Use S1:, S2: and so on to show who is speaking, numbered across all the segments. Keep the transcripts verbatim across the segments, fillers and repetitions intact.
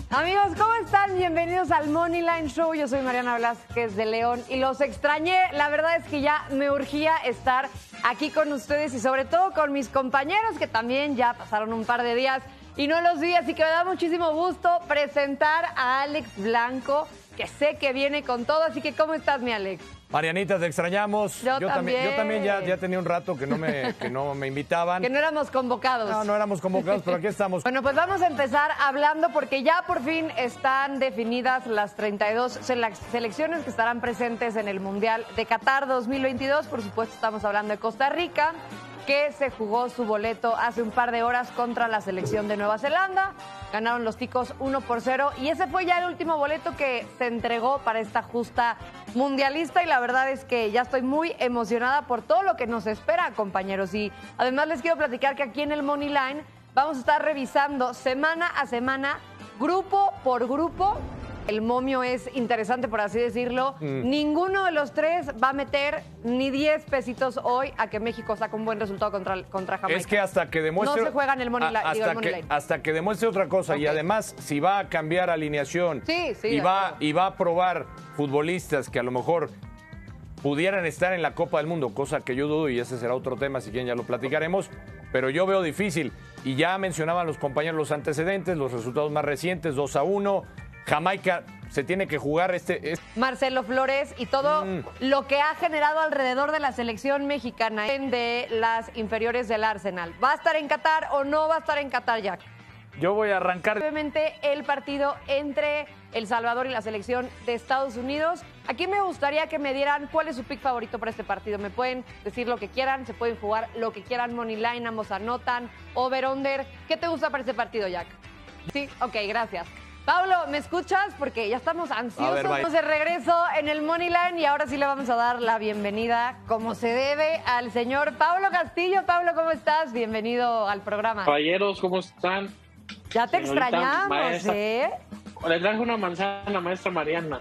S1: Amigos, ¿cómo están? Bienvenidos al Moneyline Show. Yo soy Mariana Velázquez de León y los extrañé. La verdad es que ya me urgía estar aquí con ustedes y sobre todo con mis compañeros que también ya pasaron un par de días y no los vi, así que me da muchísimo gusto presentar a Alex Blanco, que sé que viene con todo. Así que, ¿cómo estás, mi Alex?
S2: Marianita, te extrañamos.
S1: Yo,
S2: yo
S1: también.
S2: Yo también ya, ya tenía un rato que no, me, que no me invitaban.
S1: Que no éramos convocados.
S2: No, no éramos convocados, pero aquí estamos.
S1: Bueno, pues vamos a empezar hablando porque ya por fin están definidas las treinta y dos selecciones que estarán presentes en el Mundial de Qatar dos mil veintidós. Por supuesto, estamos hablando de Costa Rica, que se jugó su boleto hace un par de horas contra la selección de Nueva Zelanda. Ganaron los ticos uno por cero y ese fue ya el último boleto que se entregó para esta justa mundialista y la verdad es que ya estoy muy emocionada por todo lo que nos espera, compañeros. Y además les quiero platicar que aquí en el Moneyline vamos a estar revisando semana a semana, grupo por grupo. El momio es interesante, por así decirlo. Mm. Ninguno de los tres va a meter ni diez pesitos hoy a que México saque un buen resultado contra, contra Jamaica.
S2: Es que hasta que demuestre...
S1: No se juega en el Moneyline.
S2: Hasta,
S1: digo, el
S2: que, hasta que demuestre otra cosa. Okay. Y además, si va a cambiar alineación
S1: sí, sí,
S2: y, va, y va a probar futbolistas que a lo mejor pudieran estar en la Copa del Mundo, cosa que yo dudo y ese será otro tema, si quieren ya lo platicaremos, pero yo veo difícil. Y ya mencionaban los compañeros los antecedentes, los resultados más recientes, dos a uno. Jamaica se tiene que jugar este... este...
S1: Marcelo Flores y todo mm. lo que ha generado alrededor de la selección mexicana de las inferiores del Arsenal. ¿Va a estar en Qatar o no va a estar en Qatar, Jack?
S3: Yo voy a arrancar...
S1: Obviamente el partido entre El Salvador y la selección de Estados Unidos. Aquí me gustaría que me dieran cuál es su pick favorito para este partido. Me pueden decir lo que quieran, se pueden jugar lo que quieran, Moneyline, ambos anotan, over-under. ¿Qué te gusta para este partido, Jack? Sí, ok, gracias. Pablo, ¿me escuchas? Porque ya estamos ansiosos. Ver, estamos de regreso en el Moneyline y ahora sí le vamos a dar la bienvenida, como se debe, al señor Pablo Castillo. Pablo, ¿cómo estás? Bienvenido al programa.
S4: Caballeros, ¿cómo están?
S1: Ya te Señorita, extrañamos, maestra. ¿eh?
S4: Le traje una manzana, maestra Mariana.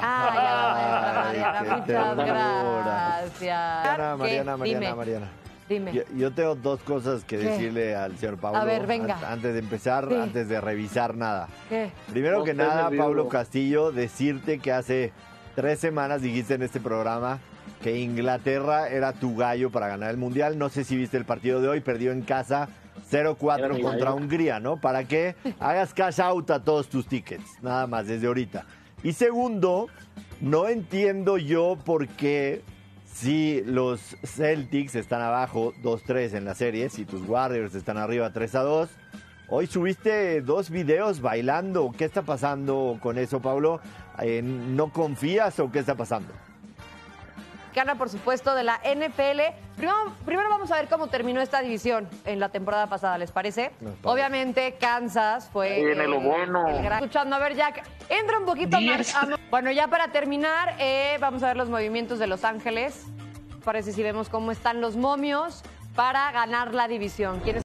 S1: Ah, ya, maestra Mariana, muchas gracias.
S5: Mariana, Mariana, Mariana, Mariana.
S1: Dime.
S5: Yo, yo tengo dos cosas que ¿Qué? decirle al señor Pablo.
S1: A ver, venga.
S5: An antes de empezar, sí. antes de revisar nada.
S1: ¿Qué?
S5: Primero no que nada, Pablo Castillo, decirte que hace tres semanas dijiste en este programa que Inglaterra era tu gallo para ganar el Mundial. No sé si viste el partido de hoy, perdió en casa cero cuatro contra Hungría, ¿no? Para que hagas cash out a todos tus tickets, nada más, desde ahorita. Y segundo, no entiendo yo por qué... Si los Celtics están abajo dos tres en la serie, si tus Warriors están arriba tres a dos, hoy subiste dos videos bailando. ¿Qué está pasando con eso, Pablo? Eh, ¿No confías o qué está pasando?
S1: Gana, por supuesto, de la N F L. Primero, primero vamos a ver cómo terminó esta división en la temporada pasada, ¿les parece? Obviamente, Kansas fue...
S4: Viene lo bueno.
S1: El gran... Escuchando, a ver, Jack, entra un poquito más... Bueno, ya para terminar, eh, vamos a ver los movimientos de Los Ángeles. Parece si vemos cómo están los momios para ganar la división. ¿Quiénes